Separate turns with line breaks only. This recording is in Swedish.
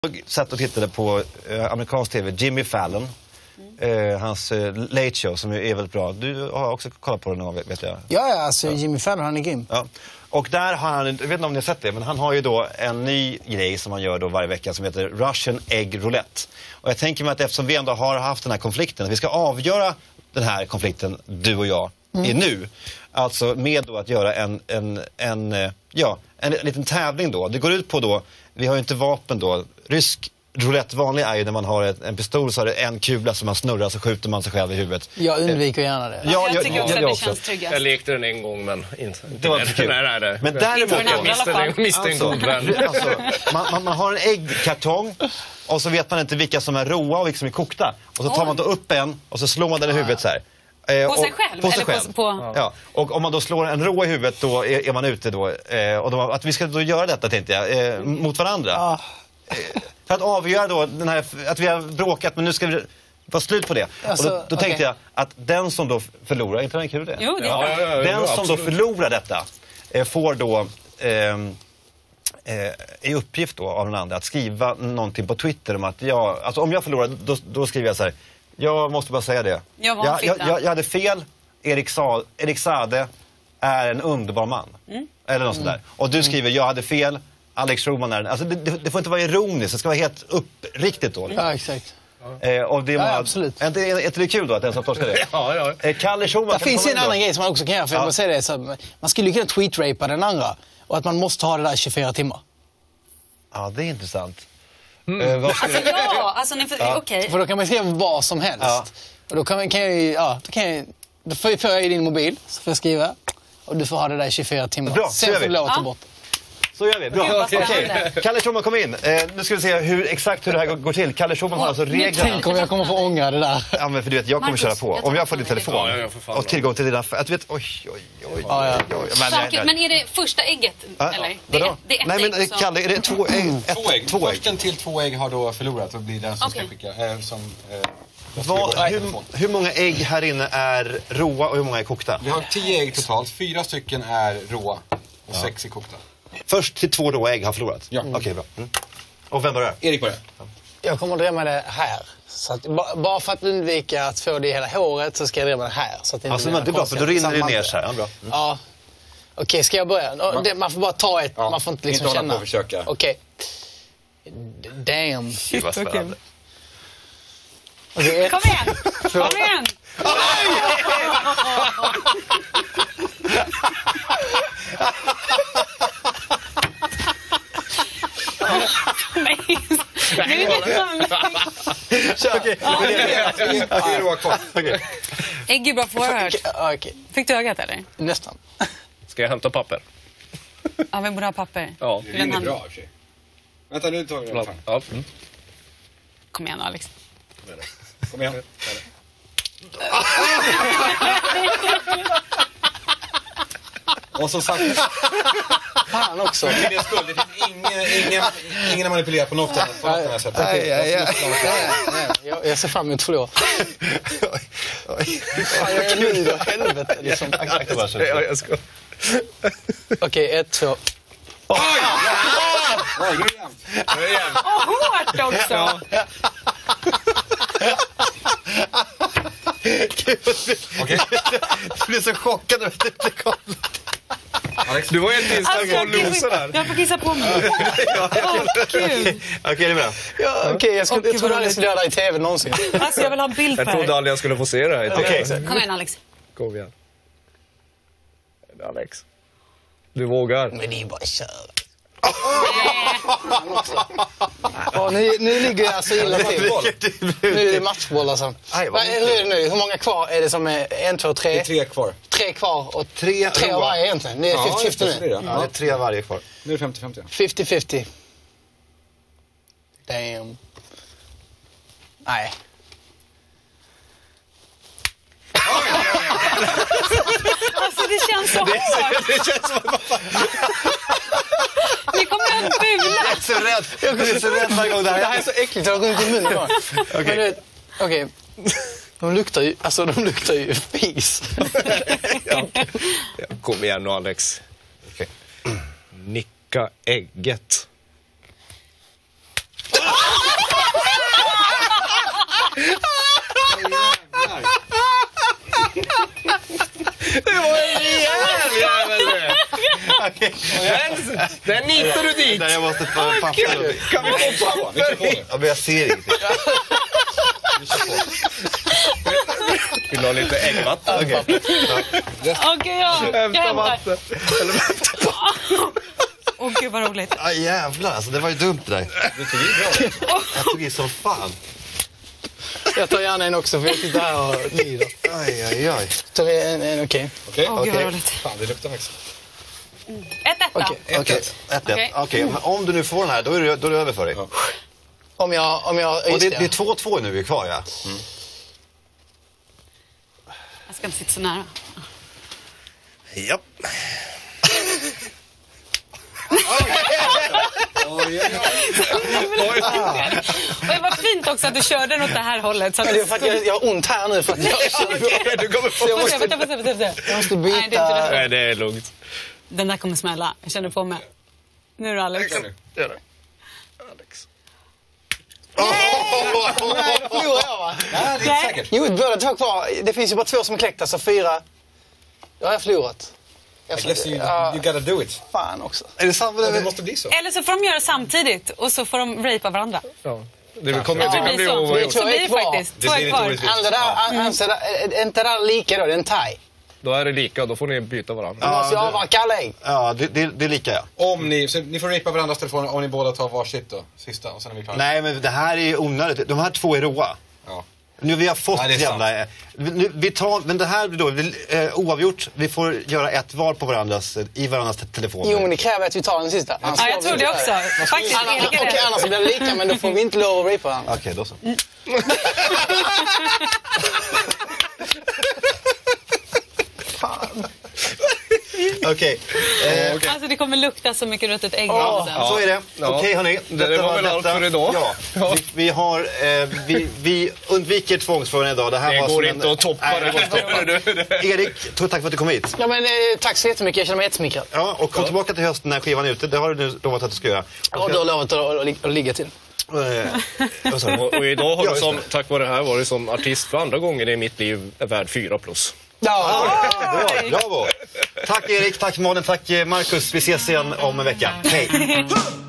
Jag satt och tittade på amerikansk tv, Jimmy Fallon. Hans Late Show som är väldigt bra. Du har också kollat på den någon, vet jag.
Ja, alltså Jimmy Fallon, han är grym.
Ja. Och där har han, jag vet inte om ni har sett det, men han har ju då en ny grej som han gör då varje vecka som heter Russian Egg Roulette. Och jag tänker mig att eftersom vi ändå har haft den här konflikten, att vi ska avgöra den här konflikten, du och jag, är nu. Alltså med då att göra en liten tävling då. Det går ut på då, vi har ju inte vapen då, rysk roulette vanlig är ju när man har en pistol så är det en kula som man snurrar så skjuter man sig själv i huvudet.
Jag undviker gärna det.
Jag tycker också att det känns tryggast.
Jag lekte den en gång men inte
det var inte kul.
Men
däremot
miste en god vän.
Man har en äggkartong och så vet man inte vilka som är råa och vilka som är kokta. Och så tar man då upp en och så slår man den i huvudet så här.
På sig själv?
På sig själv. Ja. Och om man då slår en rå i huvudet då är man ute då. Och då, att vi ska då göra detta tänkte jag, mot varandra. För att avgöra då den här, att vi har bråkat men nu ska vi vara slut på det. Alltså, och då tänkte jag att den som då förlorar, inte det kul det?
Jo, det är
den som då förlorar detta får då i uppgift då av den andra att skriva någonting på Twitter om att alltså om jag förlorar då skriver jag så här: jag måste bara säga det. Jag hade fel. Erik Saade är en underbar man. Eller något sånt där. Och du skriver jag hade fel. Alex Schulman är alltså det får inte vara ironiskt. Det ska vara helt uppriktigt då.
Ja, exakt.
Och det
absolut.
Är inte det kul då att den som torskar det?
Ja.
Kalle Schulman.
Det finns en annan grej som man också kan göra. För jag säga det, så man skulle ju kunna tweetrapa den andra. Och att man måste ha det där 24 timmar.
Ja, det är intressant.
Okej.
För då kan man skriva vad som helst. Ja. Och då då får jag i din mobil, så får jag skriva. Och du får ha det där 24 timmar.
Bra,
sen får du lov att ta bort.
Så gör vi. Bra. Okej. Kalle Schulman, kom in. Nu ska vi se exakt hur det här går till. Kalle Schulman har alltså reglerna.
Tänk om jag kommer få ånga det där.
Ja, men för du vet, jag kommer köra på. Om jag får din telefon och tillgång till dina... Att du vet, oj.
Men är det första ägget? Eller? Det är ett
nej, men
ägg.
Kalle, är det två ägg?
Två ägg. Försten till 2 ägg har då förlorat och blir den som ska skicka.
Hur många ägg här inne är råa och hur många är kokta?
Vi har 10 ägg totalt. 4 stycken är råa och 6 är kokta.
Först till 2 råa ägg har förlorat? Ja. Okej, bra. Och vem börjar?
Erik börjar.
Jag kommer att drämma det här. Så att, bara för att undvika att få det i hela håret så ska jag drämma det här. Så att det
alltså, men det är bra, för då rinner det ner så här. Ja, bra.
Ja. Okej, ska jag börja? Man får bara ta ett. Man får inte liksom
inte
känna.
Försöka.
Okej. Damn.
Shit, vad spännande.
Kom igen! Kom igen! Ägg är bra för
Okej.
Fick du ögat eller?
Nästan.
Ska jag hämta papper?
Ja, vi borde ha papper.
Ja.
Det är bra för sig. Vänta, nu tar vi det.
Ja.
Kom igen Alex.
Kom igen. Och som sagt,
Fan också.
det finns ingen manipulerar på något annat sätt.
Jag ser fram emot att förlora. Jag är nöjd av helvete. Liksom.
Jag ska.
Okej, 1, 2.
Oj!
Hårt också!
Okej.
Du blir så chockad.
Alex, du var helt inställd på loser där.
Jag får kissa på mig. Kul.
Okej, det är bra.
Ja, okej, jag trodde aldrig skulle göra det i tv någonsin.
Alltså jag vill ha bild på
Jag trodde aldrig jag skulle få se det här.
Okej.
Kom igen Alex.
Kom igen. Alex. Du vågar.
Men det är bara kör. Nu ligger jag så illa till. Nu är det matchboll alltså. Hur är det nu? Hur många kvar är det som är 1, 2, 3?
Det är 3 kvar.
3 kvar och 3 av varje egentligen. Det är 50-50 nu.
Ja, det är 3 av varje kvar.
Nu är det 50-50.
50-50. Damn. Nej.
Alltså det känns så hårt.
Det känns som att
Ni kommer att bula.
jag är så rädd. Jag är så rädd varje gång det här.
Det här är så äckligt. Jag har gått i munnen bara. Okej. De luktar ju fis.
Ja. Kom igen nu Alex.
Okay.
Nicka ägget. Den nitar du dit!
Nej, jag måste få papper.
Kan vi få papper?
Ja, men jag ser ingenting.
Vill du ha lite äggvatten?
Okej.
Okej, jag hämtar.
vatten.
Åh, gud vad roligt.
Ah, jävlar, alltså det var ju dumt det där.
Du tog i bra.
Jag tog i som fan.
Jag tar gärna en också för jag sitter här och lider.
Aj, aj, aj.
Tar vi en okej.
Okej.
Åh, gud vad
Okej.
roligt.
Fan, det luktar faktiskt.
1-1
Okej.
då.
Okej, 1-1. Okej, men om du nu får den här, då är det över för dig.
Ja.
Om jag
Och det är 2-2 nu vi är kvar, ja.
Jag ska inte sitta så nära.
Japp.
Och det var fint också att du körde den åt det här hållet. Så att
Men det är för att jag har ont här nu för att jag
Du kommer få...
jag måste byta.
Nej, det är inte rätt.
Nej, det är lugnt.
Den där kommer smälla. Jag känner på mig. Nu då, Alex.
Gör det. Alex.
Förlorar jag va?
Nej, det är inte säkert.
Jo, båda två kvar. Det finns ju bara 2 som är kläckta, så 4. Ja, jag har förlorat.
I guess you
Ja,
gotta do it.
fan också.
Är det samma?
Det måste bli så.
Eller så får de göra samtidigt och så får de rapea varandra.
Ja. Det kommer
Ja,
det
det
kan bli
blir så.
oavgjort.
Så blir det
kvar.
faktiskt.
Det
2
blir
är
lite
kvar.
orättvist.
Är inte det där lika då? Det är en tie.
Då är det lika, då får ni byta varandra.
Du måste ju avvaka alla ägg.
Ja, det är lika, ja.
Om ni, så ni får ripa varandras telefoner om ni båda tar varsitt då. Sista, och sen är vi klara.
Nej, men det här är ju onödigt. De här 2 är råa.
Ja.
Nu vi har fått
Nej, det är
jävla... Vi tar, men det här då, oavgjort. Vi får göra ett var på i varandras telefoner.
Jo, men det kräver att vi tar den sista.
Ja, jag tror det också. Faktiskt, Erik är
Okej,
rätt.
annars blir det lika, men då får vi inte lov att rapa varandra.
Okej, då så. Okej.
Alltså det kommer lukta så mycket ruttet ägg.
Ja,
sen.
så är det.
Ja.
Okej, hörni.
Det var väl allt för idag.
Ja. Vi undviker tvångsfrågan idag. Det här
Det
var
går
som
inte att toppa
Nej,
det.
Erik, tack för att du kom hit.
Ja, men tack så jättemycket. Jag känner mig jättesmickrad.
Ja, och kom tillbaka till hösten när skivan är ute. Det har du nu lovat att du ska göra.
Och du har lovat att ligga till.
Vad sa du?
Och idag har
Ja,
du
just
som,
det.
tack vare det här varit som artist för andra gången i mitt liv är värd 4+.
Ja.
Bra, bravo. Tack Erik, tack Malin, tack Marcus. Vi ses igen om en vecka. Hej.